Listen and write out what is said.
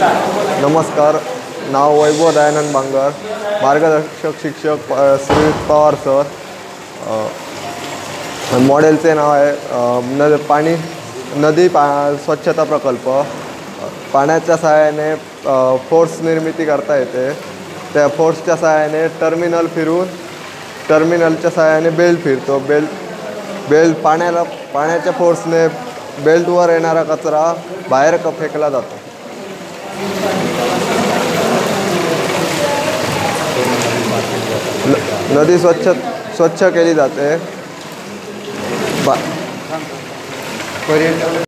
नमस्कार, नाव वैभव दयानंद बांगर, मार्गदर्शक शिक्षक श्री पवार सर। मॉडेलचे नाव आहे नदी स्वच्छता प्रकल्प। पाण्याच्या सहाय्याने फोर्स निर्मिती करता येते। त्या फोर्सच्या सहाय्याने टर्मिनल फिरून टर्मिनलच्या सहाय्याने बेल्ट फिरतो। बेल्ट पाण्याच्या फोर्सने बेल्टवर येणारा कचरा बाहेर फेकला जातो। नदी स्वच्छ केली जाते।